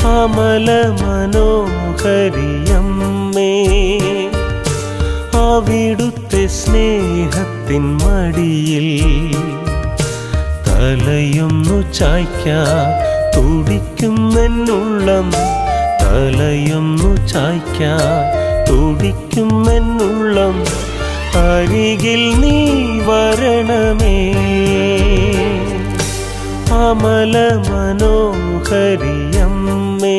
അമല മനോഹരിയമ്മേ, അവിടുത്തെ സ്നേഹത്തിൻ മടിയിൽ തലയൊന്നു ചായ്ക്കാൻ തുടിക്കുമെന്നുള്ളം, തലയൊന്നു ചായ്ക്കാൻ തുടിക്കുമെന്നുള്ളം. അരികിൽ നീ വരണമേ, അമല മനോഹരിയമ്മേ,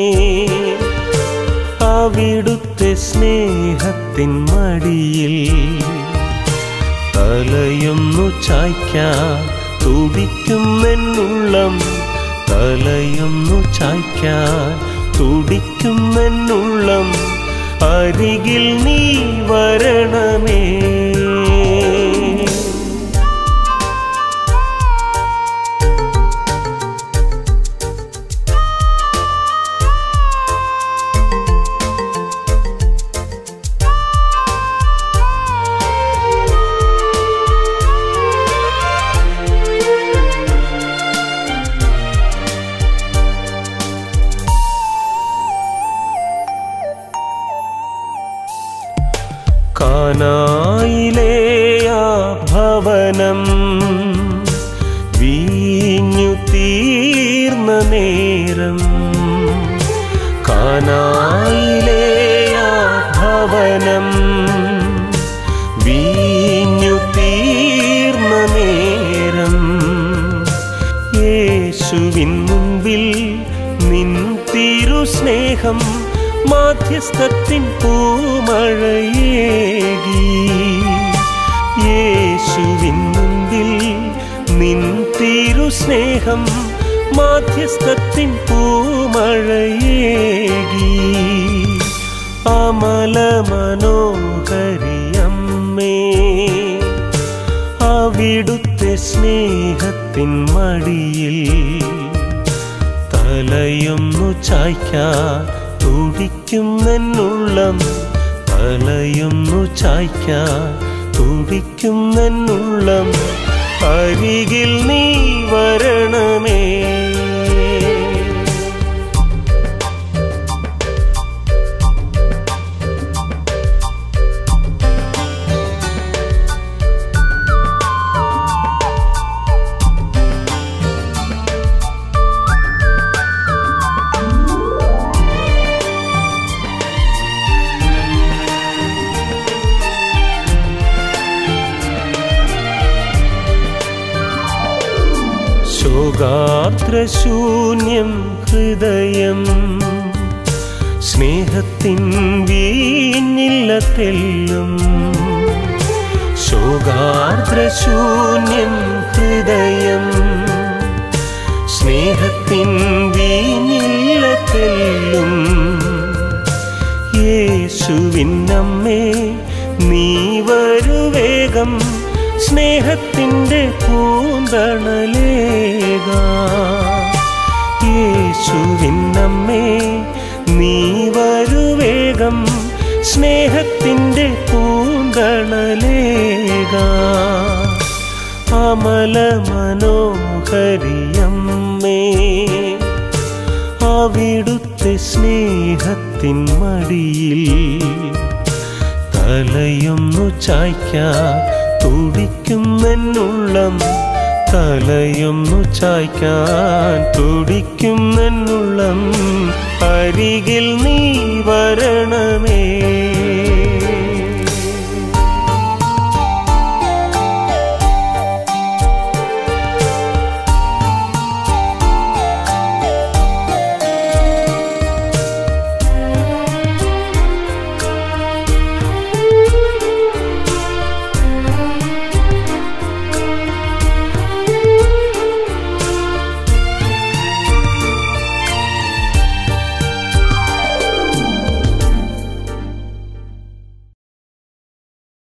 അവിടുത്തെ സ്നേഹത്തിൻ മടിയിൽ തലയൊന്നു ചായ്ക്കാൻ തുടിക്കുമെന്നുള്ളം, തലയൊന്നു ചായ്ക്കാൻ തുടിക്കുമെന്നുള്ളം. അരികിൽ നീ വരണമേ. കാനായിലെ ആ ഭവനം വീഞ്ഞു തീർന്ന നേരം, കാനായിലെ ആ ഭവനം വീഞ്ഞു തീർന്ന നേരം, യേശുവിൻ മുൻപിൽ നിൻ തിരുസ്നേഹം മാധ്യസ്ഥത്തിൻ പൂമഴയേകി. യേശുവിൻ മുൻപിൽ നിൻ തിരുസ്നേഹം മാധ്യസ്ഥത്തിൻ പൂമഴയേകി. അമല മനോഹരിയമ്മേ, അവിടുത്തെ സ്നേഹത്തിൻ മടിയിൽ തലയൊന്നു ചായ്ക്കാൻ തുടിക്കുമെന്നുള്ളം, തലയൊന്നു ചായ്ക്കാൻ തുടിക്കുമെന്നുള്ളം. അരികിൽ നീ വരണമേ. ശോകാർദ്രശൂന്യം ഹൃദയം സ്നേഹത്തിൻ വീഞ്ഞില്ല തെല്ലും, ശോകാർദ്രശൂന്യം ഹൃദയം സ്നേഹത്തിൻ വീഞ്ഞില്ല തെല്ലും. യേശുവിൻ അമ്മേ നീ വരുവേഗം, സ്നേഹത്തിൻ്റെ പൂന്തണലേകാൻ. യേശുവിൻ അമ്മേ നീ വരുവേഗം, സ്നേഹത്തിൻ്റെ പൂന്തണലേകാൻ. അമല മനോഹരിയമ്മേ, അവിടുത്തെ സ്നേഹത്തിൻ മടിയിൽ തലയൊന്നു ചായ്ക്കാൻ തുടിക്കുമെന്നുള്ളം, തലയൊന്നു ചായ്ക്കാൻ തുടിക്കുമെന്നുള്ളം. അരികിൽ നീ വരണമേ.